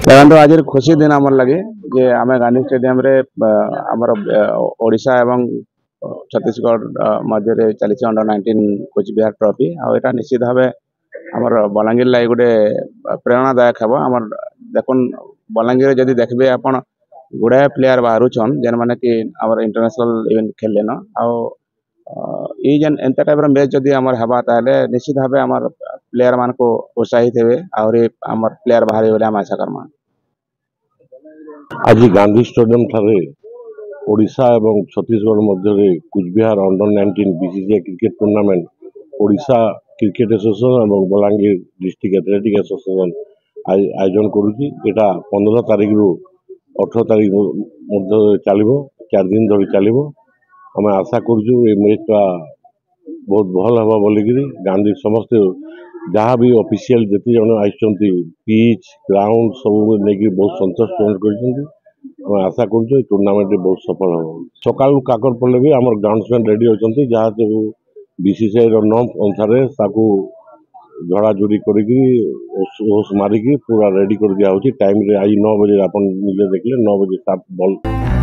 देखो आज खुशी दिन आमर लगे जे आम गांधी स्टेडियम रे आमर ओडिशा एवं छत्तीसगढ़ मध्य चली अंडर 19 कुछ बिहार ट्रॉफी आटा निश्चित भाव आमर बलांगीर लगे गोटे प्रेरणादायक हम आमर देखुन बलांगीर जदि देखबे आपण गुड़ाए प्लेयर बाहरुन जेन माने कि आमर इंटरनेशनल इवेंट खेलले न ये जेन एंता टाइप मैच जदि आमर हवा ताले निश्चित भाव आमर प्लेयर मान को उत्साहित हेबे आउरी आमर प्लेयर बाहर बोले आम आशा करमा। आज गांधी स्टेडियम ठारे ओडिशा एवं छत्तीसगढ़ मध्य Cooch Behar under 19 BCCI cricket tournament Odisha cricket association और बलांगीर डिस्ट्रिक्ट एथलेटिक एसोसिएशन आयोजन करुच्ची। एटा 15 तारीख रु 18 तारीख मध्य चलो 4 दिन धरी चलो। आम आशा करुचु ये मैचटा बहुत भल हम बोलिकी गांधी समस्त जहाँ भी ऑफिशियल जिते जन आई पिच ग्राउंड सब नहीं बहुत संतोष प्रकट कर आशा कर टूर्नामेंट बहुत सफल हम। सकाल काकर पड़े भी आम ग्राउंडसमैन रेडी अच्छा जहाँ सब बीसीसीआई नॉर्म अनुसार झड़ाझुड़ी कर मारिकी पूरा रेडी कर दिया टाइम आज 9 बजे आप देखले 9 बजे 7 बॉल